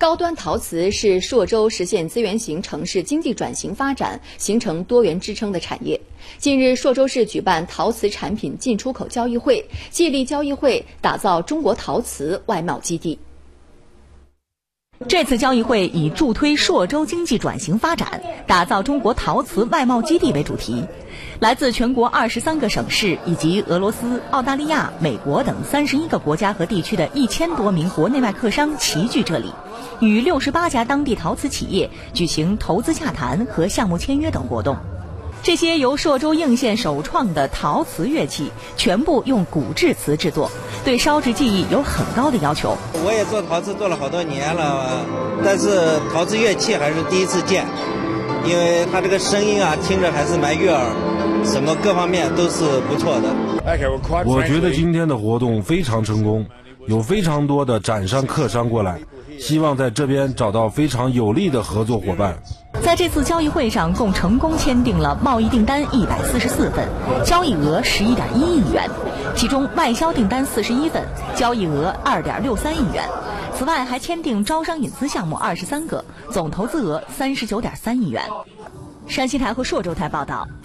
高端陶瓷是朔州实现资源型城市经济转型发展、形成多元支撑的产业。近日，朔州市举办陶瓷产品进出口交易会，借力交易会打造中国陶瓷外贸基地。 这次交易会以助推朔州经济转型发展、打造中国陶瓷外贸基地为主题。来自全国23个省市以及俄罗斯、澳大利亚、美国等31个国家和地区的1000多名国内外客商齐聚这里，与68家当地陶瓷企业举行投资洽谈和项目签约等活动。这些由朔州应县首创的陶瓷乐器全部用古制瓷制作，对烧制技艺有很高的要求。 我也做陶瓷做了好多年了，但是陶瓷乐器还是第一次见，因为它这个声音啊，听着还是蛮悦耳，什么各方面都是不错的。 我觉得今天的活动非常成功，有非常多的展商客商过来，希望在这边找到非常有力的合作伙伴。 在这次交易会上，共成功签订了贸易订单144份，交易额11.1亿元，其中外销订单41份，交易额2.63亿元。此外，还签订招商引资项目23个，总投资额39.3亿元。山西台和朔州台报道。